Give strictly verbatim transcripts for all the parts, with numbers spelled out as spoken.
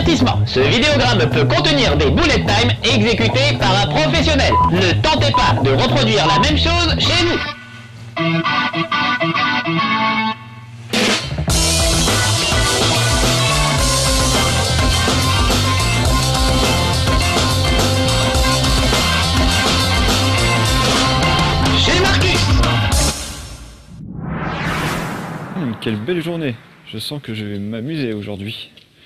Avertissement, ce vidéogramme peut contenir des bullet time exécutés par un professionnel. Ne tentez pas de reproduire la même chose chez vous. Chez Marcus. Hum, quelle belle journée. Je sens que je vais m'amuser aujourd'hui.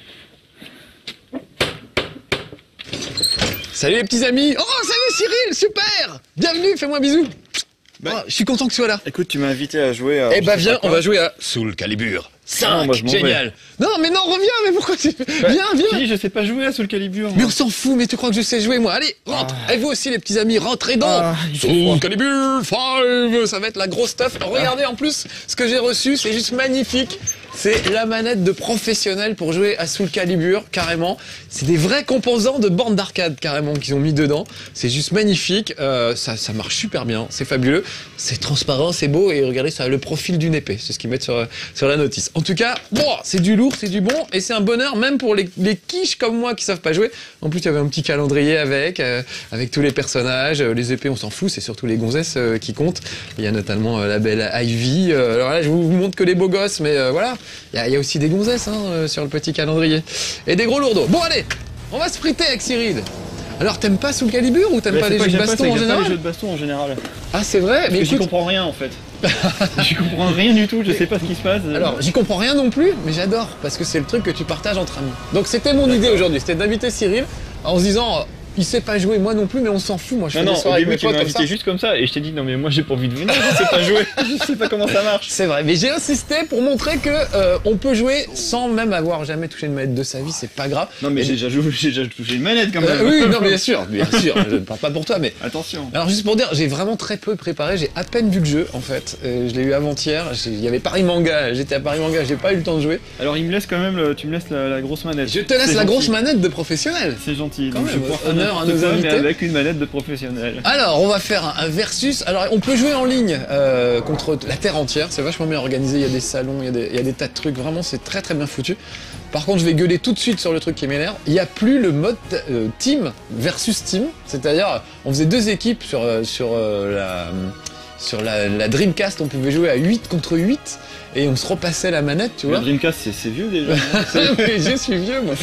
Salut les petits amis. Oh, salut Cyril, super. Bienvenue, fais-moi un bisou. Bah, oh, je suis content que tu sois là. Écoute, tu m'as invité à jouer à... Eh bah viens, on va jouer à Soul Calibur cinq. Non, moi, je m'en Génial. vais. Non mais non, reviens, mais pourquoi tu... Bah, viens, viens. Si, je sais pas jouer à Soul Calibur. Mais on s'en fout, mais tu crois que je sais jouer moi. Allez, rentre. Ah. Et vous aussi les petits amis, rentrez donc. Ah, Soul Calibur cinq, ça va être la grosse stuff. Regardez en plus, ce que j'ai reçu, c'est juste magnifique. C'est la manette de professionnel pour jouer à Soul Calibur, carrément. C'est des vrais composants de bornes d'arcade, carrément, qu'ils ont mis dedans. C'est juste magnifique. Euh, ça, ça marche super bien. C'est fabuleux. C'est transparent, c'est beau. Et regardez, ça a le profil d'une épée. C'est ce qu'ils mettent sur, sur la notice. En tout cas, bon, c'est du lourd, c'est du bon. Et c'est un bonheur, même pour les, les quiches comme moi qui savent pas jouer. En plus, il y avait un petit calendrier avec, euh, avec tous les personnages. Euh, les épées, on s'en fout. C'est surtout les gonzesses euh, qui comptent. Il y a notamment euh, la belle Ivy. Euh, alors là, je vous montre que les beaux gosses, mais euh, voilà. Il y, y a aussi des gonzesses hein, euh, sur le petit calendrier. Et des gros lourdeaux. Bon allez, on va se friter avec Cyril. Alors t'aimes pas Soul Calibur ou t'aimes pas les jeux de baston en général? Les jeux de baston en général. Ah c'est vrai. Mais j'y comprends rien en fait. J'y comprends rien du tout, je sais pas ce qui se passe. Alors j'y comprends rien non plus, mais j'adore parce que c'est le truc que tu partages entre amis. Donc c'était mon idée aujourd'hui, c'était d'inviter Cyril en se disant... Il sait pas jouer, moi non plus, mais on s'en fout. Moi, je fais non, des non, soirées au début, avec tu mes m'as potes comme invité ça. juste comme ça, et je t'ai dit, non mais moi j'ai pas envie de venir, je sais pas jouer, je sais pas comment ça marche. C'est vrai, mais j'ai insisté pour montrer que euh, on peut jouer sans même avoir jamais touché une manette de sa vie, c'est pas grave. Non mais j'ai déjà, joué, j'ai déjà touché une manette quand même. Euh, oui, non, bien sûr, bien sûr, je ne parle pas pour toi, mais... Attention. Alors juste pour dire, j'ai vraiment très peu préparé, j'ai à peine vu le jeu en fait. Euh, je l'ai eu avant-hier, il y avait Paris Manga, j'étais à Paris Manga, j'ai pas eu le temps de jouer. Alors il me laisse quand même, le, tu me laisses la, la grosse manette. Je te laisse la gentil. grosse manette de professionnel. C'est gentil, Quand donc même, je vais pouvoir faire honneur à n'importe nos quoi, invités. mais avec une manette de professionnel. Alors, on va faire un, un versus. Alors, on peut jouer en ligne euh, contre la terre entière. C'est vachement bien organisé. Il y a des salons, il y a des, il y a des tas de trucs. Vraiment, c'est très très bien foutu. Par contre, je vais gueuler tout de suite sur le truc qui m'énerve. Il n'y a plus le mode euh, team versus team. C'est-à-dire, on faisait deux équipes sur, euh, sur, euh, la, sur la, la Dreamcast. On pouvait jouer à huit contre huit. Et on se repassait la manette, tu vois. Le Dreamcast, c'est vieux déjà. Mais je suis vieux, moi.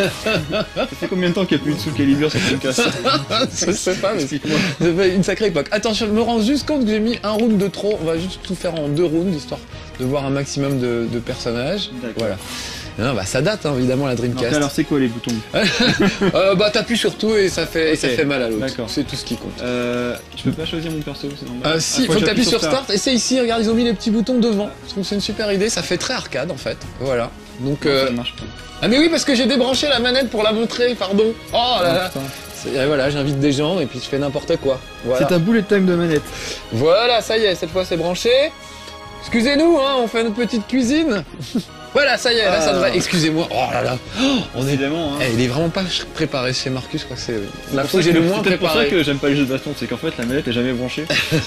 Ça fait combien de temps qu'il n'y a plus de Soul Calibur sur Dreamcast? Je sais pas, mais ça fait une sacrée époque. Attends, je me rends juste compte que j'ai mis un round de trop. On va juste tout faire en deux rounds, histoire de voir un maximum de, de personnages. Voilà. Non, bah ça date hein, évidemment la Dreamcast. Donc, alors c'est quoi les boutons? euh, Bah t'appuies sur tout et ça fait, okay. et ça fait mal à l'autre. C'est tout ce qui compte. Euh, je peux pas choisir mon perso, c'est normal. Euh, si, ah, faut, faut que t'appuies sur Start. start. Et c'est ici, regarde, ils ont mis les petits boutons devant. Je trouve que c'est une super idée, ça fait très arcade en fait. Voilà. Donc non, euh... ça marche pas. Ah mais oui, parce que j'ai débranché la manette pour la montrer, pardon. Oh là là. Oh, voilà, j'invite des gens et puis je fais n'importe quoi. Voilà. C'est un bullet time de manette. Voilà, ça y est, cette fois c'est branché. Excusez-nous, hein, on fait une petite cuisine. Voilà, ça y est, là ah. ça devrait... Excusez-moi, oh là là, oh, on est... Évidemment, hein. Eh, il est vraiment pas préparé chez Marcus, je crois que c'est la fois que j'ai le moins préparé. C'est pour ça que j'aime pas les jeux de baston, c'est qu'en fait la manette est jamais branchée.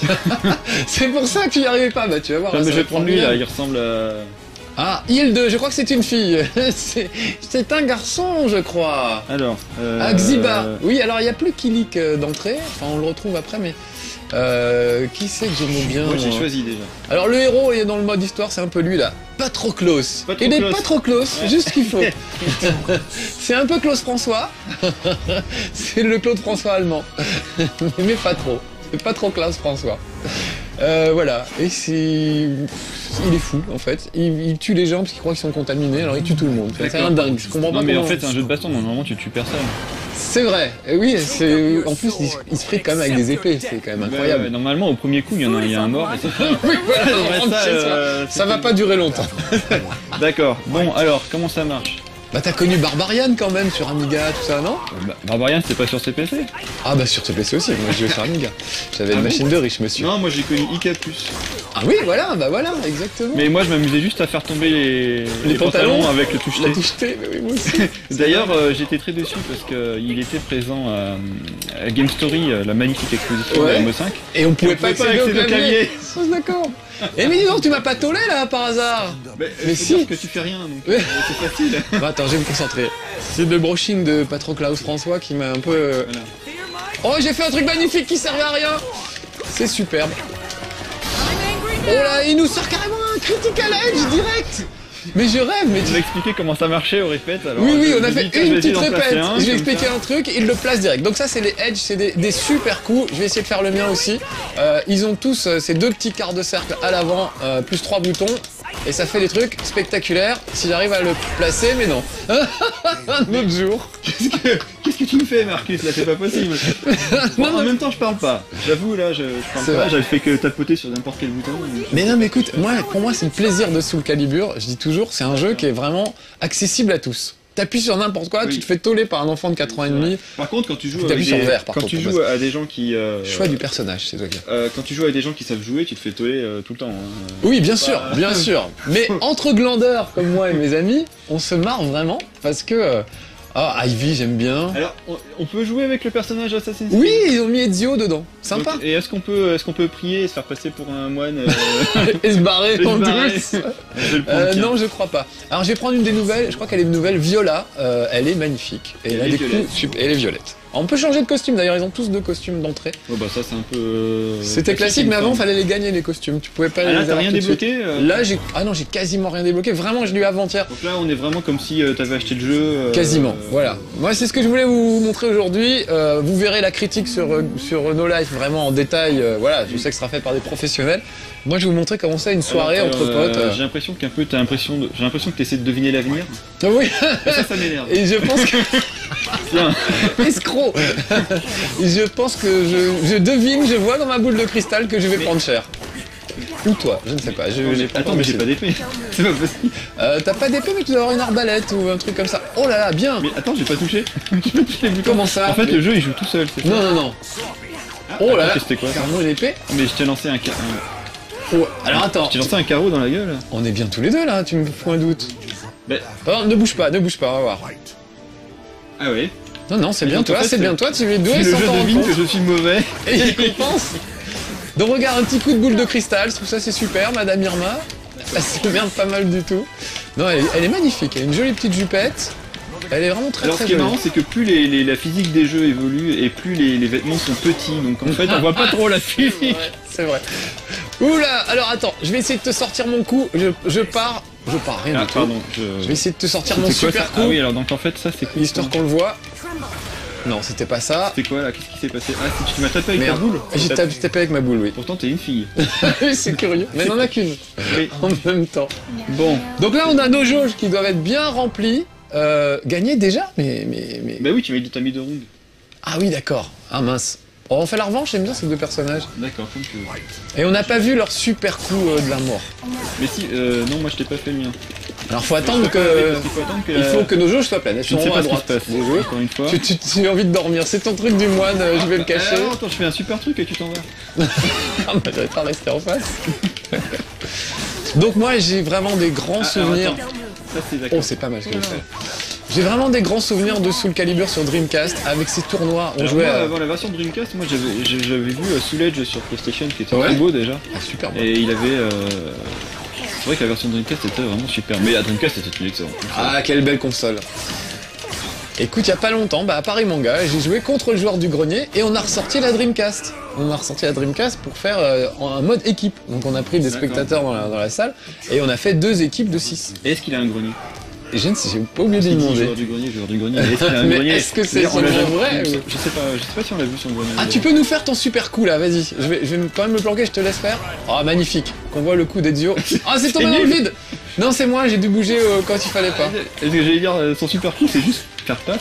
C'est pour ça que tu y arrivais pas, bah tu vas voir. Non, là, mais je vais va prendre lui là, il ressemble à... Ah, Hilde, je crois que c'est une fille. C'est un garçon, je crois. Alors, euh... Ah, Xiba. Oui, alors il n'y a plus Kilik d'entrée, enfin on le retrouve après, mais... Euh, qui c'est que j'aime bien? Moi j'ai choisi déjà. Alors le héros est dans le mode histoire, c'est un peu lui là. Patroclos. Il est pas trop close, ouais. Juste ce qu'il faut. C'est un peu Claude François. C'est le Claude François allemand. Mais pas trop. C'est pas trop Claude François. Euh, voilà. Et c'est... Il est fou en fait. Il, il tue les gens parce qu'il croit qu'ils sont contaminés, alors il tue tout le monde. C'est un dingue. Je comprends non, pas mais comment... en fait c'est un jeu de baston, normalement tu tues personne. C'est vrai, et oui, c'est... en plus il, il se frite quand même avec des épées, c'est quand même incroyable. Ouais, ouais, normalement au premier coup il y en a, il y a un mort et c'est oui, voilà, ça, euh, ça va pas durer longtemps. D'accord, bon alors comment ça marche? Bah t'as connu Barbarian quand même sur Amiga, tout ça, non? Bah, Barbarian c'était pas sur C P C? Ah bah sur C P C aussi, moi je jouais sur Amiga. J'avais ah une bon machine de riche monsieur. Non, moi j'ai connu I K plus. Ah oui, voilà, bah voilà, exactement. Mais moi je m'amusais juste à faire tomber les, les, les pantalons, pantalons avec le touche T. La touche T, mais oui moi aussi. D'ailleurs euh, j'étais très déçu parce qu'il était présent à, à Game Story, la magnifique exposition ouais. de M O cinq. Et on pouvait et on pas accéder au clavier. clavier. Oh, d'accord. Et mais dis donc, tu m'as pas tolé là par hasard? Mais, mais si. que tu fais rien, donc euh, c'est facile. Bah, attends, Attends, je vais me concentrer. C'est le brushing de Patroclus François qui m'a un peu... euh, Voilà. Oh, j'ai fait un truc magnifique qui servait à rien. C'est superbe. Oh là, il nous sort carrément un critical edge direct. Mais je rêve, mais Tu tu... m'as expliqué comment ça marchait au répète alors. Oui, oui, je- on a je fait dis, tiens, une je vais essayer petite d'en placer répète. un, Je vais comme expliquer ça. un truc, il le place direct. Donc ça, c'est les edge, c'est des, des super coups. Je vais essayer de faire le mien aussi. Euh, ils ont tous euh, ces deux petits quarts de cercle à l'avant, euh, plus trois boutons. Et ça fait des trucs spectaculaires si j'arrive à le placer, mais non. Un autre jour. Qu'est-ce que, qu'est-ce que tu me fais, Marcus? Là, c'est pas possible. Bon, en même temps, je parle pas. J'avoue, là, je, je parle C'est pas. vrai. J'avais fait que tapoter sur n'importe quel bouton. donc- Mais non, mais écoute, moi, pour moi, c'est le plaisir de Soul Calibur. Je dis toujours, c'est un jeu qui est vraiment accessible à tous. T'appuies sur n'importe quoi, Oui. tu te fais toller par un enfant de quatre ans et demi. Par contre, quand tu joues Tu avec t'appuies sur des, vert, par quand contre, tu pour joues à des gens qui, euh, Choix du personnage, c'est toi qui. euh, quand tu joues avec des gens qui savent jouer, tu te fais toller euh, tout le temps. hein. Oui, bien sûr, Bah. bien sûr. Mais entre glandeurs comme moi et mes amis, on se marre vraiment parce que. euh, Ah, Ivy, j'aime bien. Alors, on, on peut jouer avec le personnage Assassin's Creed. Oui, ils ont mis Ezio dedans. Sympa. Donc, et est-ce qu'on peut, est-ce qu'on peut prier et se faire passer pour un moine euh, Et se barrer et se en barrer plus. Je vais le prendre. Euh, tiens. non, je crois pas. Alors, je vais prendre une des nouvelles. Je crois qu'elle est une nouvelle. Viola. Euh, elle est magnifique. Et elle, a Elle est des violette. coups super. Elle est violette. On peut changer de costume d'ailleurs. Ils ont tous deux costumes d'entrée. Oh bah ça c'est un peu. euh, C'était classique, il me mais avant, semble. fallait les gagner les costumes. Tu pouvais pas Ah, les là avoir t'as rien tout de suite. débloqué euh Là, j'ai. Ah non, j'ai quasiment rien débloqué. Vraiment, je l'ai eu avant-hier. Donc là on est vraiment comme si euh, t'avais acheté le jeu. euh, Quasiment, euh, voilà. Moi, c'est ce que je voulais vous montrer aujourd'hui. Euh, vous verrez la critique sur, euh, sur No Life vraiment en détail. Euh, voilà, je sais que ce sera fait par des professionnels. Moi, je vais vous montrer comment c'est une soirée alors, entre euh, potes. euh. J'ai l'impression qu'un peu t'as l'impression de... j'ai l'impression que t'essaies de deviner l'avenir. Ah oui, Et ça ça m'énerve. et je pense que. Tiens. Escroc Et je pense que je, je devine, je vois dans ma boule de cristal que je vais prendre cher. Ou toi, je ne sais pas. Je, j'ai pas Attends mais j'ai pas décidé. d'épée. C'est pas possible. Euh, T'as pas d'épée, mais tu dois avoir une arbalète ou un truc comme ça. Oh là là, bien. Mais attends j'ai pas touché. J'ai pas touché les boutons. Comment ça? En fait Mais- le jeu il joue tout seul. C'est ça. Non, non, non. Oh là là, attends, c'était quoi ça carrément une épée. Mais je t'ai lancé un, ca- un... Oh, alors attends, je t'ai lancé un carreau dans la gueule. on est bien tous les deux là, tu me fous un doute. Mais... Oh, ne bouge pas, ne bouge pas, on va voir. Ah ouais. Non, non, c'est Mais bien donc, en toi, fait, c'est c'est- bien toi, tu es doué Si le sans jeu t'en rendre devine compte. que je suis mauvais. Et il compense. Donc regarde, un petit coup de boule de cristal, je trouve ça c'est super, Madame Irma. Elle se merde pas mal du tout. Non, elle, est- elle est magnifique, elle a une jolie petite jupette. Elle est vraiment très Alors très ce qui est jolie. marrant c'est que plus les, les- la physique des jeux évolue et plus les, les vêtements sont petits donc en fait on voit pas trop la physique. Ouais, c'est vrai. Oula, alors attends, je vais essayer de te sortir mon coup. Je, je pars, je pars rien Ah du tout. pardon, je... Je vais essayer de te sortir mon C'est quoi super ça coup, Ah oui alors donc en fait ça c'est cool. histoire ça. qu'on le voit. Non, c'était pas ça. C'est quoi là Qu'est-ce qui s'est passé Ah si tu m'as tapé avec Merde. ta boule. J'ai T'as- tapé, tapé avec ma boule, oui. Pourtant t'es une fille. C'est curieux. Mais n'en a qu'une. Oui. En même temps. Bon. Donc là, on a nos jauges qui doivent être bien remplies. Euh, gagner déjà mais, mais, mais... Bah oui tu m'as dit t'as mis deux rounds. Ah oui, d'accord. Ah mince. Oh, on fait la revanche, j'aime bien ces deux personnages. D'accord comme tu veux. Et on n'a pas vu leur super coup euh, de la mort. Mais si, euh, non moi je t'ai pas fait le mien. Alors faut attendre Parce que... qu'il faut attendre que Il la- faut que nos jauges soient pleines. Elles Je ne sont sais à pas ce qui droite. se passe. Des jeux. Encore une fois. Tu, tu, tu as envie de dormir. C'est ton truc du moine, euh, je vais le cacher. Ah, attends je fais un super truc et tu t'en vas. Ah bah j'aurais pas resté en face. Donc moi j'ai vraiment des grands Ah, alors, souvenirs. attends. Ça c'est d'accord. Oh c'est pas mal ce que je fais. J'ai vraiment des grands souvenirs de Soul Calibur sur Dreamcast avec ces tournois. On Alors, jouait moi, à... avant la version Dreamcast, moi j'avais j'ai- j'avais vu euh, Soul Edge sur PlayStation qui était Ouais. très beau déjà. Ah, super bon. Et il avait. euh, C'est vrai que la version Dreamcast était vraiment super. Mais la Dreamcast était une excellente. Ah, quelle belle console. Écoute, il y a pas longtemps, bah, à Paris Manga, j'ai joué contre le joueur du grenier et on a ressorti la Dreamcast. On a ressorti la Dreamcast pour faire euh, en un mode équipe. Donc on a pris des D'accord. spectateurs dans la, dans la salle et on a fait deux équipes de six. Et est-ce qu'il a un grenier Et je ne sais, j'ai pas oublié de Il lui dit demander. joueur du grenier, joueur du grenier. Mais est-ce qu'il a un Mais grenier est-ce que c'est D'ailleurs, on l'a son jamais- vrai, je, ou- je sais pas, je sais pas si on l'a vu son grenier. Ah, tu peux nous faire ton super coup là, vas-y. Je vais, je vais quand même me planquer, je te laisse faire. Ah, magnifique. Qu'on voit le coup d'Ezio. Ah, c'est tombé dans le nul. vide. Non, c'est moi, j'ai dû bouger euh, quand il fallait pas. Est-ce que j'allais dire euh, son super coup c'est juste faire paf.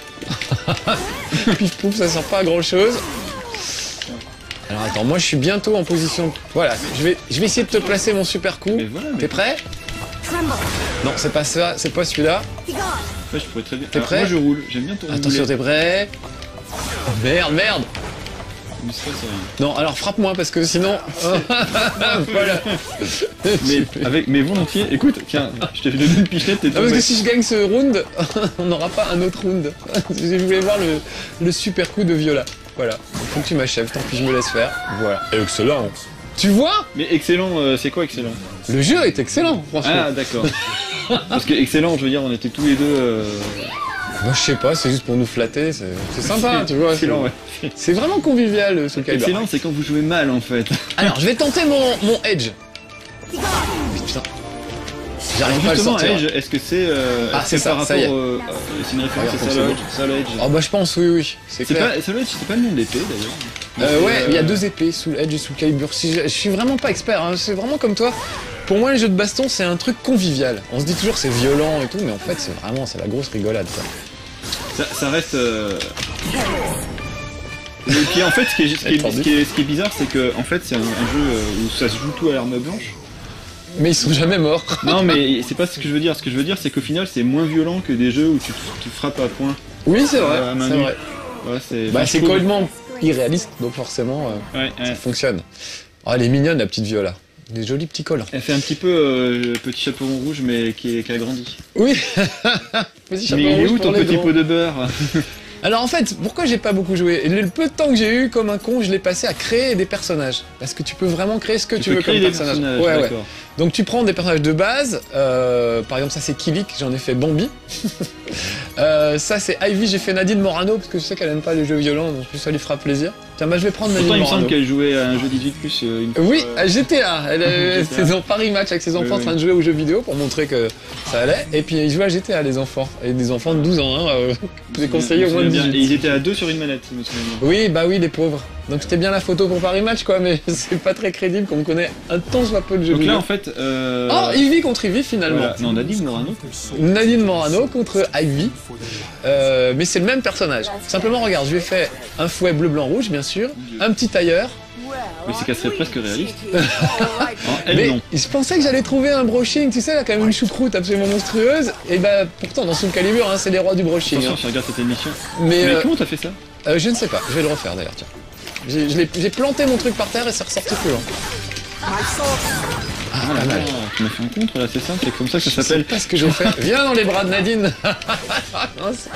Pif pouf, ça sert pas à grand chose. Alors attends, moi je suis bientôt en position. Voilà, je vais, je vais essayer de te placer mon super coup. Mais voilà, mais- T'es prêt? Non, c'est pas ça, c'est pas celui-là. Ouais, je pourrais très bien. T'es Alors, prêt moi je roule, j'aime bien tourner. Attention, t'es prêt? Oh, merde, merde! Mais ça, c'est rien. Non, alors frappe-moi parce que sinon. Voilà. Mais avec mais volontiers, écoute, tiens, je t'ai donné une pichenette, t'es Ah, parce tombé. que si je gagne ce round, on n'aura pas un autre round. Je voulais voir le, le super coup de Viola. Voilà. Faut que tu m'achèves, tant pis je me laisse faire. Voilà. Excellent. Tu vois? Mais excellent, euh, c'est quoi excellent Le jeu est excellent, franchement. Ah d'accord. Parce que excellent, je veux dire, on était tous les deux. Euh... Moi je sais pas, c'est juste pour nous flatter, c'est c'est sympa, tu vois. Excellent, ouais. C'est vraiment convivial ce Calibur. Excellent, c'est quand vous jouez mal en fait. Alors je vais tenter mon, mon Edge. Putain. J'arrive pas à le Justement, sortir. Edge, est-ce que c'est euh, Ah, est-ce c'est que ça, par ça y est. rapport au- euh, c'est une référence Regarde à comme Solo c'est Edge, Solo Edge. Oh bah je pense, oui, oui, c'est C'est clair. pas Solo Edge, c'est pas le nom de l'épée d'ailleurs. Euh, ouais, il y a Euh, deux épées, sous Edge et sous Calibur. Si je, je suis vraiment pas expert, hein, c'est vraiment comme toi. Pour moi, les jeux de baston, c'est un truc convivial. On se dit toujours c'est violent et tout, mais en fait, c'est vraiment, c'est la grosse rigolade, quoi. Ça, ça reste. Euh... Et puis en fait, ce qui est, ce qui est- ce qui est- ce qui est bizarre, c'est que en fait, c'est un, un jeu euh, où ça se joue tout à l'arme blanche. Mais ils sont jamais morts. Non, mais c'est pas ce que je veux dire. Ce que je veux dire, c'est qu'au final, c'est moins violent que des jeux où tu, tu frappes à point. Oui, c'est vrai, Euh, à main c'est nue. vrai. Ouais, c'est. Bah, enfin, c'est je trouve- complètement irréaliste, donc forcément, euh, Ouais, ça ouais. fonctionne. Oh, elle est mignonne, la petite Viola. Des jolis petits collants. Elle fait un petit peu euh, petit chaperon rouge, mais qui, est, qui a grandi. Oui. Petit chapeau Mais il est rouge où pour ton les petit grands. pot de beurre? Alors en fait, pourquoi j'ai pas beaucoup joué? Le peu de temps que j'ai eu comme un con, je l'ai passé à créer des personnages. Parce que tu peux vraiment créer ce que tu, Tu veux peux créer comme des personnage. personnages, Ouais, ouais. d'accord. Donc tu prends des personnages de base, euh, par exemple ça c'est Kilik, j'en ai fait Bambi. euh, ça c'est Ivy, j'ai fait Nadine Morano, parce que je sais qu'elle aime pas les jeux violents, donc ça lui fera plaisir. Tiens, bah je vais prendre Nadine Pourtant, il me Morano. semble qu'elle jouait à un jeu dix-huit plus euh, une fois. Oui, euh, à G T A, elle est G T A. était en Paris Match avec ses enfants Oui, en train oui. de jouer aux jeux vidéo pour montrer que ça allait. Et puis ils jouaient à G T A les enfants, et des enfants de douze ans, hein, euh, je j'ai me conseillé au souviens moins de bien. Et dix-huit. ils étaient à deux sur une manette, je me souviens bien. Oui, bah oui, les pauvres. Donc c'était bien la photo pour Paris Match, quoi, mais c'est pas très crédible qu'on connaît un tant soit peu de jeux Donc vidéo. là, en fait. Euh... Oh, Ivy contre Ivy finalement. voilà. Non, Nadine Morano. Nadine Morano contre Ivy. Euh, mais c'est le même personnage. Simplement, regarde, je lui ai fait un fouet bleu-blanc-rouge, bien sûr, un petit tailleur. Mais c'est qu'elle serait presque réaliste. Non, elle Mais non. je pensais que j'allais trouver un brushing, tu sais, là, quand même une choucroute absolument monstrueuse. Et bah, pourtant, dans Soul Calibur, hein, c'est les rois du brushing. Attention, hein. si regarde cette émission. Mais, Mais euh, comment t'as fait ça? euh, je ne sais pas, je vais le refaire d'ailleurs, tiens. J'ai je l'ai- j'ai planté mon truc par terre et c'est ressorti plus loin. Ah, pas mal. d'accord. Tu m'as fait un contre là, c'est ça? C'est comme ça que ça Je sais s'appelle. pas ce que j'ai fait. Viens dans les bras de Nadine. Non, c'est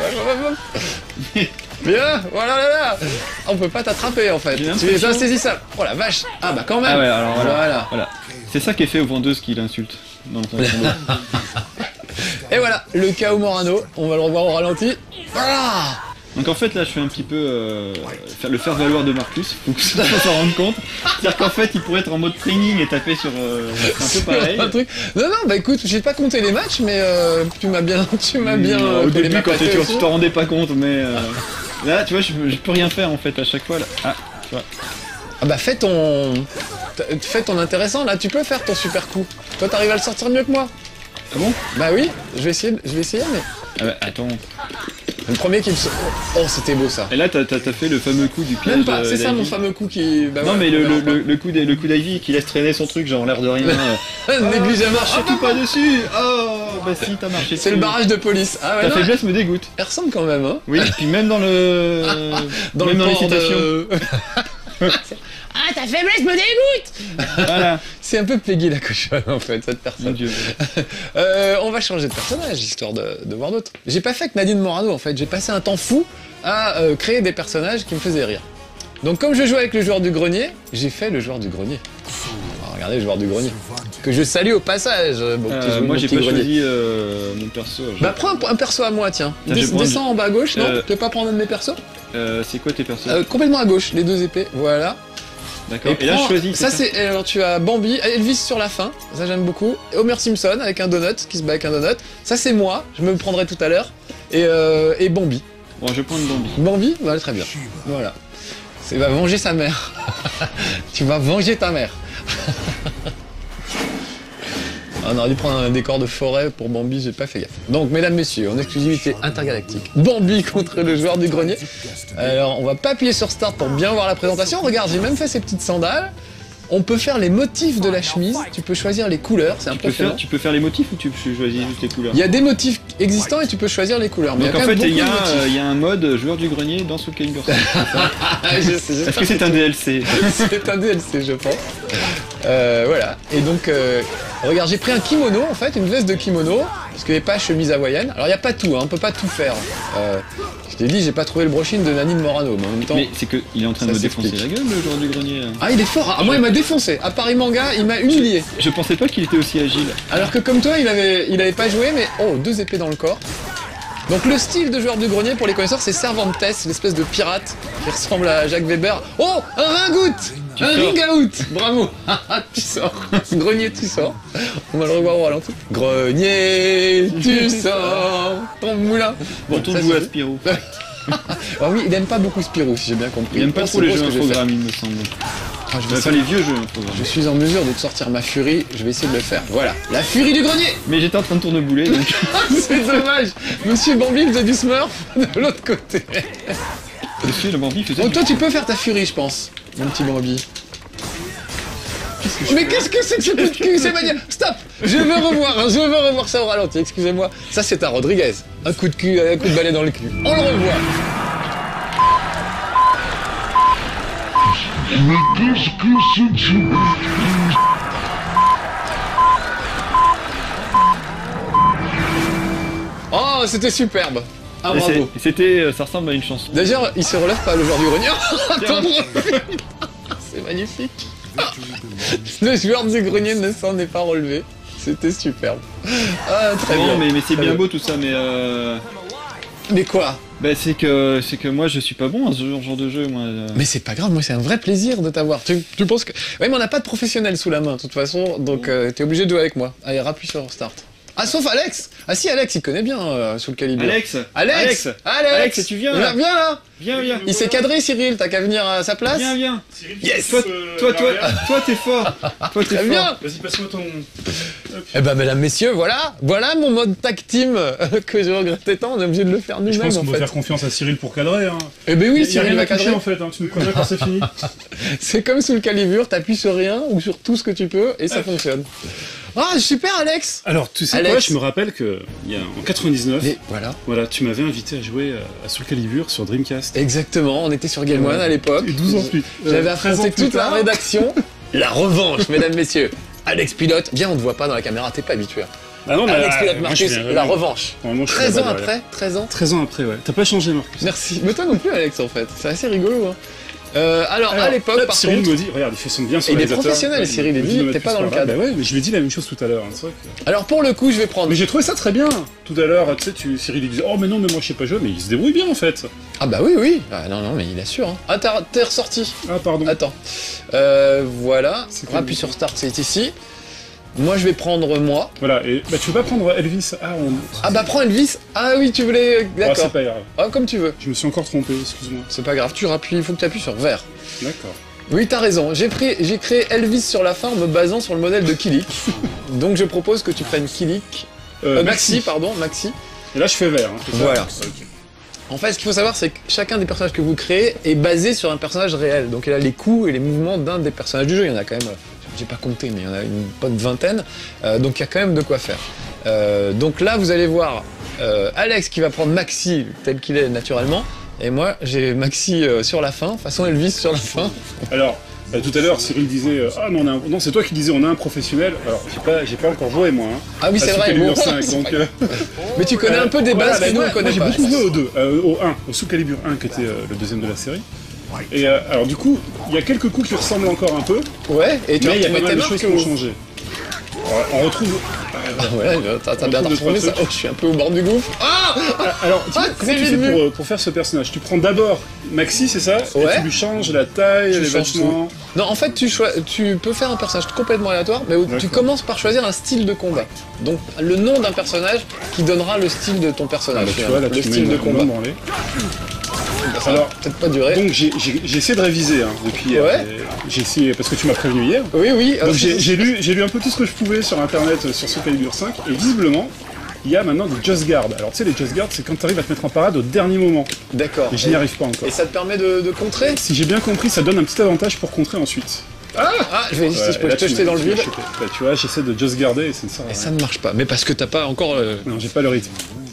pas- Viens, voilà là là. On peut pas t'attraper en fait. J'ai Tu es l'impression- insaisissable. Oh la vache. Ah bah quand même. Ah ouais, alors voilà. Voilà. Voilà. C'est ça qui est fait aux vendeuses qui l'insultent. Dans le sens où- Et voilà, le K O Morano. On va le revoir au ralenti. Voilà. Donc en fait là je suis un petit peu euh, faire- le faire valoir de Marcus, faut que ça s'en rende compte. C'est-à-dire qu'en fait il pourrait être en mode training et taper sur euh, c'est un peu pareil. Un truc. Non non bah écoute, j'ai pas compté les matchs mais euh, tu m'as bien, tu m'as bien. Mmh, euh, au collé début ma quand tu pâtée tu aussi. t'en rendais pas compte mais euh, là tu vois je, peux- je peux rien faire en fait à chaque fois là. Ah tu vois. Ah bah fais ton, fais ton intéressant là. Tu peux faire ton super coup. Toi t'arrives à le sortir mieux que moi. Ah bon? Bah oui, je vais essayer, je vais essayer mais. Ah bah attends. Le premier qui me... sa- Oh, c'était beau ça. Et là t'as t'as- t'as fait le fameux coup du piège. Même pas, euh, c'est ça d'Ivy. mon fameux coup qui... Bah Non ouais, mais le, on le, verra le, le coup d'I- le coup d'Ivy qui laisse traîner son truc genre l'air de rien. euh, pas. Négligemment. marche surtout pas dessus. Oh bah si t'as marché C'est le dessus. barrage de police. Ah ouais, Ta non, faiblesse me dégoûte. elle ressemble quand même, hein. Oui, et puis même dans le. Dans même le dans les port de- citations. Ah, ta faiblesse me dégoûte. Voilà. C'est un peu Peggy la cochonne en fait, cette Mon personne. dieu. Euh, on va changer de personnage, histoire de, de voir d'autres. J'ai pas fait que Nadine Morano en fait, j'ai passé un temps fou à euh, créer des personnages qui me faisaient rire. Donc comme je jouais avec le joueur du grenier, j'ai fait le joueur du grenier. Alors, regardez le joueur du grenier. Que je salue au passage, mon petit, Euh, mon moi j'ai petit pas grenier. choisi euh, mon perso. Je- Bah prends un, un perso à moi, tiens. Tiens, Des- je vais prendre- descends en bas à gauche, non? Euh, Tu veux pas prendre un de mes persos? Euh, c'est quoi tes persos? Euh, complètement à gauche, les deux épées, voilà. D'accord. Et, là prends- je choisis. Ça c'est, alors tu as Bambi, Elvis sur la fin, ça j'aime beaucoup. Et Homer Simpson avec un donut, qui se bat avec un donut. Ça c'est moi, je me le prendrai tout à l'heure. Et, euh, et Bambi. Bon, je vais prendre Bambi. Bambi, voilà, très bien. Voilà. C'est va venger sa mère. Tu vas venger ta mère. On aurait dû prendre un décor de forêt pour Bambi, j'ai pas fait gaffe. Donc, mesdames, messieurs, en exclusivité intergalactique, Bambi contre le joueur du grenier. Alors, on va pas appuyer sur Start pour bien voir la présentation. Regarde, j'ai même fait ces petites sandales. On peut faire les motifs de la chemise, tu peux choisir les couleurs, c'est Tu peux, impressionnant. faire, tu peux faire les motifs ou tu choisis juste les couleurs? Il y a des motifs existants et tu peux choisir les couleurs. Mais Donc il y a en quand même fait il y, a, beaucoup de motifs. euh, il y a un mode joueur du grenier dans Soul Calibur. Ah, je sais, j'espère Est-ce que c'est un D L C? C'est un D L C, je pense. Euh, voilà. Et donc, euh, regarde, j'ai pris un kimono, en fait, une veste de kimono. parce qu'il n'y avait pas chemise hawaïenne. Alors il n'y a pas tout, hein, on peut pas tout faire. Euh, je t'ai dit, j'ai pas trouvé le brochine de Nanine Morano, mais en même temps... Mais c'est qu'il est en train de Ça me défoncer s'explique. la gueule, le joueur du grenier. Là. Ah, il est fort, ah, moi il m'a défoncé. À Paris Manga, il m'a humilié. Je pensais pas qu'il était aussi agile. Alors que comme toi, il avait, il avait pas joué, mais oh, deux épées dans le corps. Donc le style de joueur du grenier, pour les connaisseurs, c'est Cervantes, l'espèce de pirate qui ressemble à Jacques Weber. Oh, un ringout, Tu un sors. ringout. Bravo. Tu sors. Grenier, tu sors. On va le revoir au ralenti. Grenier, tu sors. Ton moulin. Bon, on ça joue à suffit. Spirou. Ah oui, il aime pas beaucoup Spirou, si j'ai bien compris. Il aime pas Oh, trop c'est les beau jeux ce que je vais faire. infogrammes, il me semble. Ah, je, vais Enfin, essayer- les vieux jeux infogrammes. je suis en mesure de te sortir ma furie, je vais essayer de le faire. Voilà, la furie du grenier. Mais j'étais en train de tournebouler, donc... C'est dommage. Monsieur Bambi faisait du smurf de l'autre côté. Monsieur le Bambi faisait... Oh, du- toi, tu peux faire ta furie, je pense, mon petit Bambi. Mais qu'est-ce que c'est que ce coup de cul? C'est manière. Stop. Je veux revoir, hein, je veux revoir ça au ralenti, excusez-moi. Ça, c'est un Rodriguez. Un coup de cul, un coup de balai dans le cul. On le revoit. Oh, c'était superbe. Ah, Et c'est- bravo. C'était... euh, Ça ressemble à une chanson. D'ailleurs, il se relève pas, le joueur du grenier. Attends, c'est magnifique. Le joueur du grenier ne s'en est pas relevé. C'était superbe. Ah, très Non, bien. mais, mais c'est Très bien beau tout ça, mais... Euh... Mais quoi? Bah c'est que c'est que moi je suis pas bon à ce genre, genre de jeu, moi. euh. Mais c'est pas grave, moi c'est un vrai plaisir de t'avoir. Tu, tu penses que... Ouais, mais on n'a pas de professionnel sous la main, de toute façon, donc euh, t'es obligé de jouer avec moi. Allez, rappuie sur Start. Ah, sauf Alex. Ah si, Alex, il connaît bien euh, sous le calibre. Alex Alex Alex, Alex, tu viens là Viens là. Viens, viens Il s'est cadré, Cyril, t'as qu'à venir à sa place. Viens, viens Yes. Toi, toi, toi, toi t'es fort Toi t'es Très fort bien. Vas-y, passe-moi ton... Eh ben, mesdames, messieurs, voilà, voilà mon mode tag team euh, que je regrettais tant. On est obligé de le faire Je nous-mêmes pense en qu'on doit fait. faire confiance à Cyril pour cadrer. Hein. Eh ben oui, Y a Cyril rien va à cacher cadrer. en fait, hein. Tu nous préviens quand c'est fini. C'est comme sous le calibre, t'appuies sur rien ou sur tout ce que tu peux et ça fonctionne. Ah, super, Alex. Alors, tu sais Alex. quoi, je me rappelle que il y a, en quatre-vingt-dix-neuf, Mais voilà. voilà, tu m'avais invité à jouer à, à Soul Calibur sur Dreamcast. Exactement, on était sur Game One à l'époque. Et douze ans plus. J'avais euh, treize ans affronté plus toute la tard. rédaction. La revanche, mesdames, messieurs. Alex Pilote, viens, on te voit pas dans la caméra, t'es pas habitué. Ah non, mais Alex ah, Pilote moi, je Marcus, viens la vraiment- revanche. Normalement, je suis treize ans là-bas, ouais. après, treize ans. treize ans après, ouais. T'as pas changé, Marcus. Merci. Mais toi non plus, Alex, en fait. C'est assez rigolo. Hein. Euh, alors, Alors, à l'époque, hop, par Cyril contre. me dit, regarde, il fait son bien sur Il est réalisateur. professionnel, Ouais, Cyril, me il dit dit, de mettre t'es plus pas dans le par là. cadre. Bah ouais, mais je lui ai dit la même chose tout à l'heure. Hein, c'est vrai que- Alors, pour le coup, je vais prendre. Mais j'ai trouvé ça très bien. Tout à l'heure, tu sais, tu... Cyril il disait, oh mais non, mais moi je sais pas jouer, mais il se débrouille bien en fait. Ah, bah oui, oui. Ah, non, non, mais il assure. Hein. Ah, t'as- t'es ressorti. Ah pardon. Attends. Euh, voilà. C'est quoi, Rappuie lui sur Start, c'est ici. Moi, je vais prendre moi. Voilà, et bah tu veux pas prendre Elvis? Ah, on... Ah, bah prends Elvis. Ah oui, tu voulais. Ah, D'accord. c'est pas grave. Ah, comme tu veux. Je me suis encore trompé, excuse-moi. C'est pas grave, tu rappuies, il faut que tu appuies sur vert. D'accord. Oui, t'as raison. J'ai pris, j'ai créé Elvis sur la fin en me basant sur le modèle de Kilik. Donc je propose que tu prennes Kilik. Euh, Euh, Maxi, pardon, Maxi. Et là je fais vert. Hein, c'est ça Voilà. Ok. En fait, ce qu'il faut savoir, c'est que chacun des personnages que vous créez est basé sur un personnage réel. Donc il a les coups et les mouvements d'un des personnages du jeu. Il y en a quand même, euh, j'ai pas compté, mais il y en a une bonne vingtaine. Euh, donc il y a quand même de quoi faire. Euh, donc là, vous allez voir euh, Alex qui va prendre Maxi tel qu'il est naturellement. Et moi, j'ai Maxi euh, sur la fin, façon Elvis sur la fin. Alors, euh, tout à l'heure, Cyril disait, euh, ah non, on a un- non c'est toi qui disais, on a un professionnel. Alors, j'ai pas, j'ai pas encore joué moi. Hein, Ah oui, à c'est Soul vrai. Calibur bon, cinq, c'est donc. pas grave. euh, Mais tu connais un peu des voilà, bases bah, que nous moi, on connaît moi, pas. j'ai beaucoup joué au deux, euh, au un, au Soul Calibur un qui était euh, le deuxième de la série. Et euh, alors du coup, il y a quelques coups qui ressemblent encore un peu, Ouais, et tu mais il y a tu pas mets mal tes de marques choses qui ont ou- changé. Alors, on retrouve. Ah ouais, t'as t'as On bien retrouve retrouvé deux, ça. trois Oh, je suis un peu au bord du gouffre. Ah Alors, tu, Ah, comment c'est tu fais vite pour, vu. euh, pour faire ce personnage? Tu prends d'abord Maxi, c'est ça? Ouais. Et tu lui changes la taille, Tu les changes vêtements. Non, en fait, tu, choi- tu peux faire un personnage complètement aléatoire, mais où tu D'accord. commences par choisir un style de combat. Donc, le nom d'un personnage qui donnera le style de ton Ah, personnage. bah, tu vois, là, le tu mets style de une combat. une branlée. Ça va Alors, peut-être pas durer. Donc j'ai j'ai- j'ai essayé de réviser hein, depuis hier. Ouais. Et J'ai essayé parce que tu m'as prévenu hier. Oui, oui. euh, Donc j'ai j'ai lu, j'ai lu un peu tout ce que je pouvais sur internet euh, sur Soul Calibur cinq et visiblement il y a maintenant des Just Guard. Alors tu sais les Just Guard c'est quand tu arrives à te mettre en parade au dernier moment. D'accord. Et je n'y arrive pas encore. Et ça te permet de, de contrer. Si j'ai bien compris ça donne un petit avantage pour contrer ensuite. Ah, je vais Ouais, si je et peux là, te tu jeter m'as- dans le tu m'as vide. chopé. Bah, tu vois j'essaie de Just Garder et ça ne sert à Et rien. ça ne marche pas. Mais parce que t'as pas encore. euh, Non j'ai pas le rythme.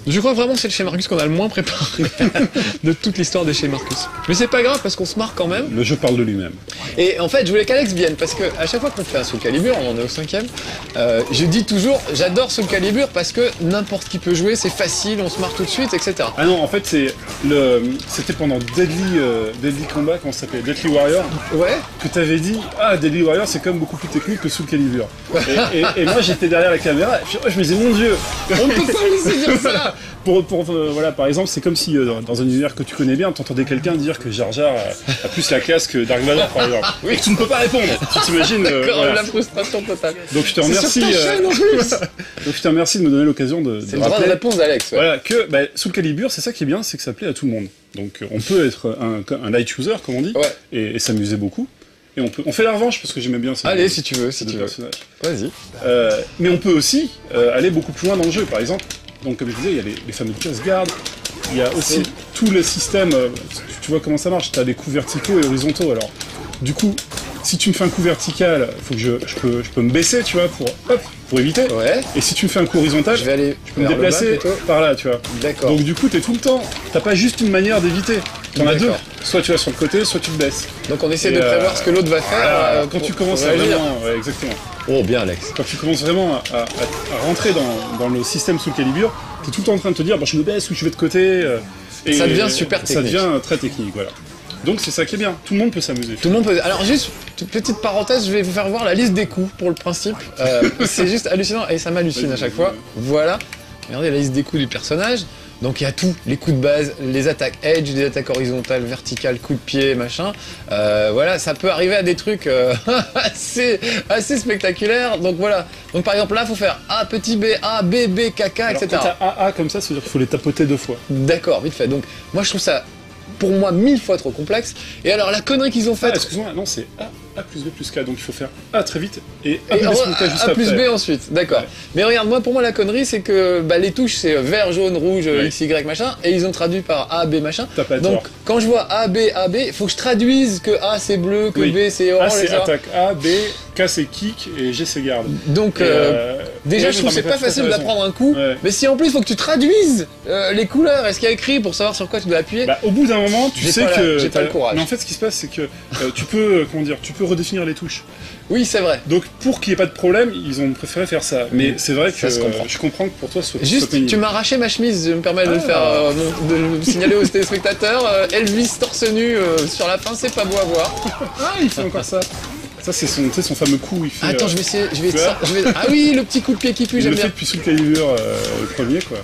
Je crois vraiment que c'est le chez Marcus qu'on a le moins préparé de toute l'histoire des chez Marcus. Mais c'est pas grave parce qu'on se marre quand même. Le jeu parle de lui-même. Et en fait, je voulais qu'Alex vienne parce que à chaque fois qu'on fait un Soul Calibur, on en est au cinquième, euh, je dis toujours, j'adore Soul Calibur parce que n'importe qui peut jouer, c'est facile, on se marre tout de suite, et cetera. Ah non, en fait, c'est le, c'était pendant Deadly, euh, Deadly Combat, comment ça s'appelait, Deadly Warrior, Ouais. que t'avais dit, ah, Deadly Warrior, c'est quand même beaucoup plus technique que Soul Calibur. Et, et, et moi, j'étais derrière la caméra, et puis, oh, je me disais, mon Dieu, On ne peut pas laisser dire ça. Pour, pour, euh, voilà, par exemple, c'est comme si euh, dans- dans un univers que tu connais bien, t'entendais quelqu'un dire que Jar Jar a, a plus la classe que Dark Vador, par exemple. Oui. Et que tu ne peux pas répondre. Tu t'imagines. euh, D'accord, voilà. la frustration totale. Donc je te C'est remercie. sur ta chaîne en plus. Donc je te remercie de me donner l'occasion de, de C'est le droit de rappeler. réponse d'Alex. Ouais. Voilà, que bah, Soul Calibur, c'est ça qui est bien, c'est que ça plaît à tout le monde. Donc euh, on peut être un, un light user, comme on dit, Ouais. et, et s'amuser beaucoup. Et on, peut, on fait la revanche parce que j'aimais bien ces Allez, deux- si tu veux, ces si deux tu veux. personnages. Vas-y. Euh, mais on peut aussi euh, aller beaucoup plus loin dans le jeu, par exemple. Donc comme je disais, il y a les, les fameux Just Guard, il y a aussi tout le système, euh, tu, tu vois comment ça marche, tu as des coups verticaux et horizontaux. Alors, du coup, si tu me fais un coup vertical, faut que je, je, peux, je peux me baisser, tu vois, pour, hop, pour éviter. Ouais. Et si tu me fais un coup horizontal, Je vais aller je peux me vers le bas, déplacer plutôt. par là, tu vois. D'accord. Donc du coup, t'es tout le temps, t'as pas juste une manière d'éviter, t'en as deux. D'accord. Soit tu vas sur le côté, soit tu te baisses. Donc on essaie Et de euh, prévoir ce que l'autre va faire. Euh, euh, quand pour- tu commences pour à réagir. vraiment, ouais, exactement. Oh, bien, Alex. Quand tu commences vraiment à, à- à rentrer dans, dans le système Soul Calibur, t'es tout le temps en train de te dire, bah, je me baisse ou je vais de côté. euh, et Ça devient super Ça technique. devient très technique, voilà. Donc c'est ça qui est bien. Tout le monde peut s'amuser. Tout le monde peut. Alors juste toute petite parenthèse, je vais vous faire voir la liste des coups pour le principe. Euh, c'est juste hallucinant et ça m'hallucine à chaque fois. Voilà. Regardez la liste des coups du personnage. Donc il y a tout, les coups de base, les attaques edge, les attaques horizontales, verticales, coups de pied, machin. Euh, voilà, ça peut arriver à des trucs euh, assez, assez spectaculaires. Donc voilà. Donc par exemple là, faut faire A petit b, A, B, B, K, K, Alors, et cetera. quand t'as A A comme ça, ça veut dire qu'il faut les tapoter deux fois. D'accord, vite fait. Donc moi je trouve ça pour moi mille fois trop complexe. Et alors la connerie qu'ils ont Ah, faite. excuse-moi, non, c'est A, A plus B plus K. Donc il faut faire A très vite et A Et plus B re- plus K juste A plus après. B ensuite, d'accord. Ouais. Mais regarde, moi pour moi la connerie c'est que bah, les touches c'est vert, jaune, rouge, Ouais. X, Y machin, et ils ont traduit par A, B machin. T'as pas Donc tort. quand je vois A, B, A, B, il faut que je traduise que A c'est bleu, que Oui. B c'est A orange, et c'est cetera. attaque A, B, K c'est kick et G c'est garde. Donc Et, euh, euh, déjà ouais, je trouve que c'est non, mais pas t'as facile tout à fait d'apprendre un coup, Ouais. mais si en plus il faut que tu traduises euh, les couleurs et ce qu'il y a écrit pour savoir sur quoi tu dois appuyer. Bah, au bout d'un moment, tu J'ai sais pas la- que. j'ai pas t'as- le courage. Mais en fait, ce qui se passe, c'est que euh, tu peux, euh, comment dire, tu peux redéfinir les touches. Oui c'est vrai. Donc, pour qu'il n'y ait pas de problème, ils ont préféré faire ça. Mais c'est vrai que Ça se comprend. euh, je comprends que pour toi, ce soit, soit Juste, pénible. tu m'as arraché ma chemise, je me permets de le Ah. faire, euh, mon- de le signaler aux téléspectateurs. euh, Elvis torse nu euh, sur la fin, c'est pas beau à voir. Ah, il fait encore ça. Ça, c'est son, tu sais, son fameux coup. Il fait, Attends, euh, je vais essayer, je vais, tu vois je vais- Ah oui, le petit coup de pied qui pue, il j'aime le fait bien. depuis Soul Calibur euh, le premier, quoi.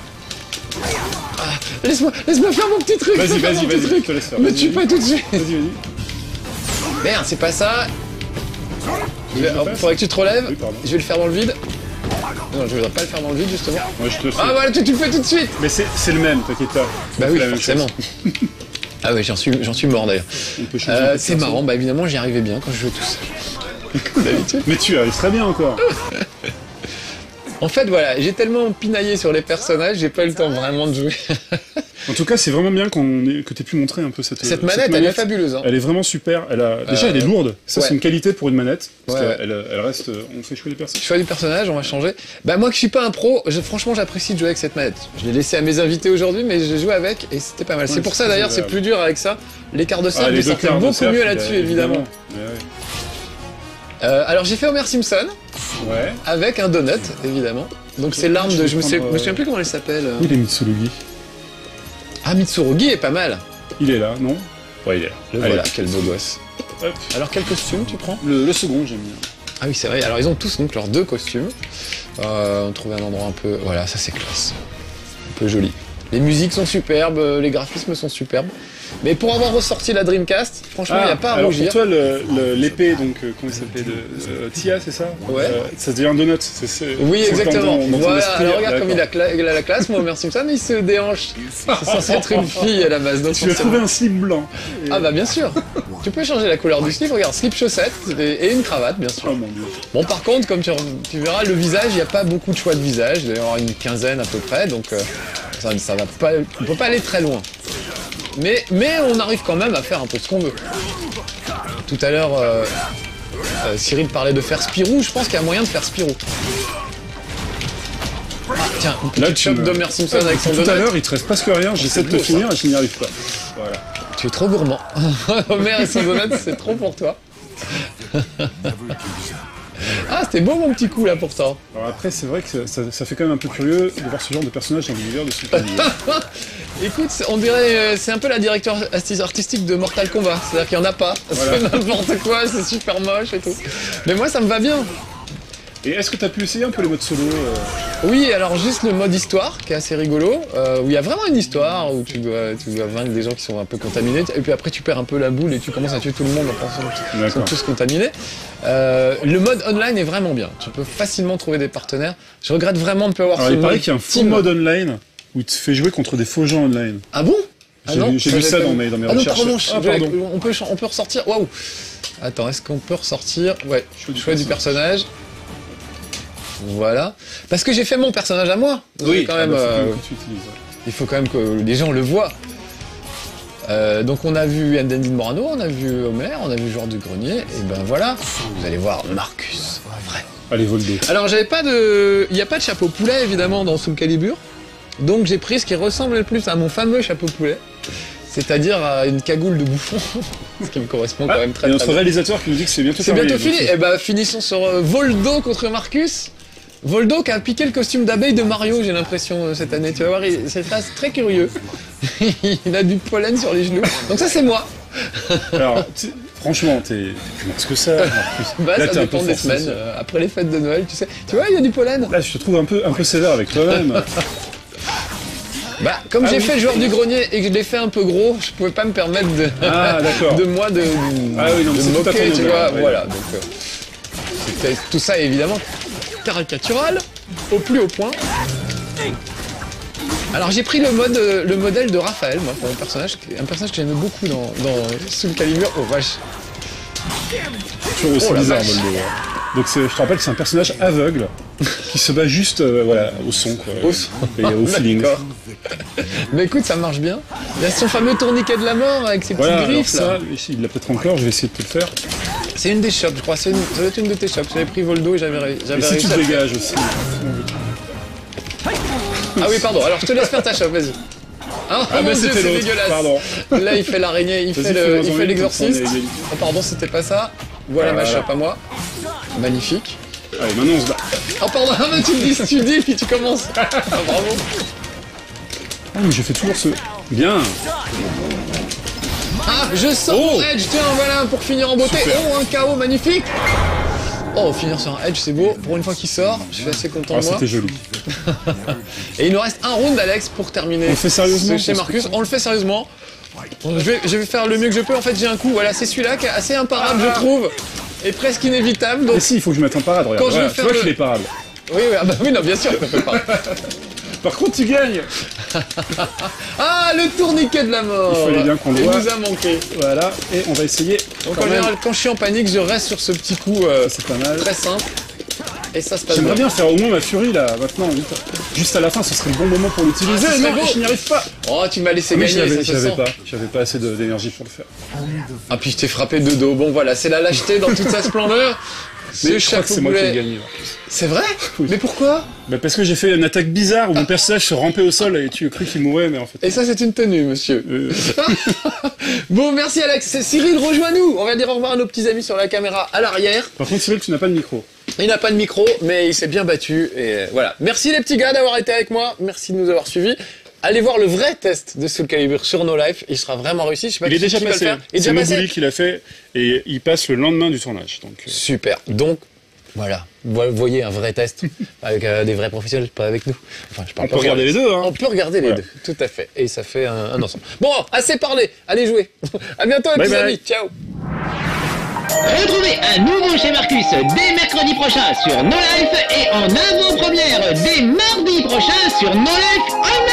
Laisse-moi, laisse-moi faire mon petit truc. Vas-y, laisse-moi faire vas-y, mon petit vas-y, truc. je te laisse faire. Me Vas-y, tue vas-y. pas tout de suite. Vas-y, vas-y. Merde, c'est pas ça. Je vais- Je le oh, fasse faudrait que tu te relèves. Oui, pardon. Je vais le faire dans le vide. Non, je voudrais pas le faire dans le vide justement. Moi, je te le fais. Ah voilà, tu, tu le fais tout de suite. Mais c'est c'est le même, t'inquiète pas. Bah C'est oui, la même forcément. chose. Ah oui, j'en suis, j'en suis mort d'ailleurs. On peut changer Euh, de c'est perso. marrant, bah évidemment j'y arrivais bien quand je jouais tout seul. Comme d'habitude. Mais tu arrives très bien encore. En fait, voilà, j'ai tellement pinaillé sur les personnages, j'ai pas eu le temps vraiment de jouer. En tout cas, c'est vraiment bien qu'on ait- que tu aies pu montrer un peu cette, Cette manette, elle est fabuleuse. Hein. Elle est vraiment super. Elle a... Déjà, Euh, elle est lourde. Ça, ouais. c'est une qualité pour une manette. Parce Ouais, qu'elle elle reste. On fait jouer les personnes. Choix du personnage, on va changer. Bah moi qui suis pas un pro, je- franchement j'apprécie de jouer avec cette manette. Je l'ai laissé à mes invités aujourd'hui, mais j'ai joué avec et c'était pas mal. c'est Ouais, pour c'est ça d'ailleurs, c'est agréable. plus dur avec ça. L'écart de cercle les est deux sorti quarts de beaucoup cercle, mieux il y a- là-dessus évidemment. Ouais, Euh, alors j'ai fait Homer Simpson ouais. Ouais. avec un donut évidemment. Donc c'est l'arme Je de, vais je me, sais- prendre, me souviens euh, plus comment elle s'appelle. euh. Il est Mitsurugi. Ah Mitsurugi est pas mal. Il est là, non? Ouais, il est là. Le Allez. voilà, quel beau gosse. Hop. Alors quel costume tu prends? Le, le second, j'aime bien. Ah oui c'est vrai, alors ils ont tous donc leurs deux costumes. Euh, on trouvait un endroit un peu... Voilà, ça c'est classe. Un peu joli. Les musiques sont superbes, euh, les graphismes sont superbes. Mais pour avoir ressorti la Dreamcast, franchement, il n'y a pas à alors rougir. pour toi, le- le- l'épée, donc, euh, comment il s'appelait de euh, Tia, c'est ça? Ouais. Euh, ça devient un donut. c'est- c'est- Oui, c'est exactement. dans ton- dans ton Voilà, esprit, alors regarde comme il a, d'accord. cla- il a la classe, moi, Homer Simpson, il se déhanche. C'est censé être une fille à la base. Donc Tu as forcément- trouvé un slip blanc. Et- Ah bah bien sûr. Tu peux changer la couleur du slip, regarde, slip chaussette et et une cravate, bien sûr. Oh mon dieu. Bon, par contre, comme tu, tu verras, le visage, il n'y a pas beaucoup de choix de visage. Il doit y en avoir une quinzaine à peu près, donc euh, ça, ça va pas, on peut pas aller très loin. Mais, mais on arrive quand même à faire un peu ce qu'on veut. Tout à l'heure, euh, euh, Cyril parlait de faire Spirou. Je pense qu'il y a moyen de faire Spirou. Ah, Tiens, une Là, petite tu chope me- d'Homer Simpson avec son Tout à donut. l'heure, il te reste presque rien, j'essaie de te beau, finir et je n'y arrive pas. Voilà. Tu es trop gourmand. Homer et son donut, c'est trop pour toi. Ah, c'était beau mon petit coup là pourtant. Alors après, c'est vrai que ça, ça- ça fait quand même un peu curieux de voir ce genre de personnage dans l'univers de Super Mario. Écoute, on dirait, euh, c'est un peu la direction arti- artistique de Mortal Kombat. C'est-à-dire qu'il n'y en a pas. Voilà. C'est n'importe quoi, c'est super moche et tout. Mais moi, ça me va bien. Et est-ce que tu as pu essayer un peu les modes solo euh, Oui, alors juste le mode histoire, qui est assez rigolo, euh, où il y a vraiment une histoire, où tu dois, tu dois vaincre des gens qui sont un peu contaminés, et puis après tu perds un peu la boule et tu commences à tuer tout le monde en pensant qu'ils sont D'accord. tous contaminés. Euh, le mode online est vraiment bien. Tu peux facilement trouver des partenaires. Je regrette vraiment de ne pas avoir Alors ce il paraît mode qu'il y a un full team. mode online où il te fait jouer contre des faux gens online. Ah bon? Ah J'ai non, vu- j'ai vu j'ai ça pas dans vu. mes- dans mes ah non, recherches. pardon, Ah, je- pardon. On peut, ch- on peut ressortir. Waouh! Attends, est-ce qu'on peut ressortir? Ouais, Choix du choix du personnage. Voilà. Parce que j'ai fait mon personnage à moi. Donc, quand même, ah bah, faut euh, que tu utilises, ouais. il faut quand même que les gens le voient. Euh, donc on a vu Andy de Morano, on a vu Homer, on a vu Joueur du Grenier, et ben voilà, vous allez voir Marcus, en vrai. Allez, Voldo. Alors j'avais pas de... Il n'y a pas de chapeau poulet évidemment dans Soul Calibur, donc j'ai pris ce qui ressemble le plus à mon fameux chapeau poulet, c'est-à-dire à une cagoule de bouffon, ce qui me correspond quand Ah, même très il y a très notre bien. réalisateur qui nous dit que c'est bientôt C'est terminé, bientôt fini, donc, et ben finissons sur euh, Voldo contre Marcus. Voldo qui a piqué le costume d'abeille de Mario, j'ai l'impression, euh, cette année. Tu vas voir, il- c'est très, très curieux. Il a du pollen sur les genoux. Donc ça, c'est moi. Alors, tu- franchement, t'es t'es plus mince que ça. Marcus. Bah, Là, ça t'es un dépend peu des forcé, semaines. ça. euh, après les fêtes de Noël, tu sais. Tu vois, il y a du pollen. Là, je te trouve un peu, un peu sévère avec toi-même. Bah, comme Ah j'ai oui. fait le joueur du grenier et que je l'ai fait un peu gros, je pouvais pas me permettre de, Ah, d'accord. de moi de, Ah oui, non, mais de c'est me tout à moquer, ton tu honneur, vois. ouais. Voilà. Donc, euh, c'était- tout ça est évidemment caricatural au plus haut point. Alors j'ai pris le mode, euh, le modèle de Raphaël, moi, pour mon personnage, qui est un personnage que j'aimais beaucoup dans, dans Soul Calibur. Oh vache. Toujours aussi Oh la bizarre, vache. Voldo. Donc, c'est- je te rappelle, c'est un personnage aveugle qui se bat juste euh, voilà, au son, quoi. Au son. Et au feeling. D'accord. Mais écoute, ça marche bien. Il y a son fameux tourniquet de la mort avec ses petites Voilà, alors griffes ça, là. il l'a peut-être encore, je vais essayer de te le faire. C'est une des shops, je crois. C'est une... Ça doit être une de tes shops. J'avais pris Voldo et j'avais ré- Et j'avais si réussi tu à te le faire. dégages aussi. Ah oui, pardon. Alors je te laisse faire ta shop, vas-y. Ah, Ah, mon bah Dieu, c'était c'est l'autre, dégueulasse. pardon. Là, il fait l'araignée, il Vas-y, fait le- fais-moi il en fait une, l'exorciste. comme ça, on est égalité. Oh, pardon, c'était pas ça. Voilà ma Voilà. shop à moi. Magnifique. Allez, maintenant on se bat. Oh pardon, ah, bah, tu me dis, tu dis, puis tu commences. Ah, bravo. Ah, mais j'ai fait toujours ce. Bien. Ah, je sors Oh. mon edge, tiens, voilà, pour finir en beauté. Super. Oh, un K O magnifique. Oh, finir sur un edge, c'est beau. Pour une fois qu'il sort, je suis assez content Ah, de moi. c'était joli. Et il nous reste un round, Alex, pour terminer. On le fait sérieusement, ce chez parce Marcus, on le fait sérieusement. Je vais, je vais faire le mieux que je peux. En fait, j'ai un coup. Voilà, c'est celui-là qui est assez imparable, je trouve, et presque inévitable. Donc, Mais si, il faut que je mette un parade, regarde. Quand je Voilà, veux tu faire vois le- qu'il est parade. oui, oui, ah bah oui, non, bien sûr, on peut pas. Par contre, tu gagnes. Ah, le tourniquet de la mort. Il fallait bien qu'on le Il voit. nous a manqué. Voilà, et on va essayer. Donc quand en même. général, quand je suis en panique, je reste sur ce petit coup euh, C'est pas mal. très simple. Et ça se passe J'aimerais bien. bien faire au moins ma furie là, maintenant. vite. Juste à la fin, ce serait le bon moment pour l'utiliser. Ah, ce serait non, beau. je n'y arrive pas. Oh, tu m'as laissé Mais gagner, j'avais ça se j'avais sent. pas, j'avais pas assez de- d'énergie pour le faire. Ah, puis je t'ai frappé de dos. Bon, voilà, c'est la lâcheté dans toute sa splendeur. Ce Mais je crois que chapeau c'est moi qui ai boulet. gagné. Là. C'est vrai? Oui. Mais pourquoi? Bah parce que j'ai fait une attaque bizarre où mon personnage se rampait au sol et tu as cru qu'il mourait, mais en fait. Et ça, c'est une tenue, monsieur. Euh, Bon, merci Alex. C'est Cyril, rejoins-nous. On va dire au revoir à nos petits amis sur la caméra à l'arrière. Par contre, Cyril, tu n'as pas de micro. Il n'a pas de micro, mais il s'est bien battu. Et euh, voilà. Merci les petits gars d'avoir été avec moi. Merci de nous avoir suivis. Allez voir le vrai test de Soul Calibur sur No Life. Il sera vraiment réussi. Je sais pas Il est qui- déjà qui va le passé. faire. Il est C'est déjà passé. Mobouli qui l'a fait et il passe le lendemain du tournage. Donc, euh, Super. Donc, voilà. Vous voyez un vrai test avec euh, des vrais professionnels, pas avec nous. Enfin, je parle on pas peut regarder les deux. Hein. On peut regarder les Voilà. deux, tout à fait. Et ça fait un, un ensemble. Bon, assez parlé. Allez jouer. À bientôt les Bye petits bye. amis. Ciao. Retrouvez un nouveau chez Marcus dès mercredi prochain sur No Life et en avant-première dès mardi prochain sur No Life Online.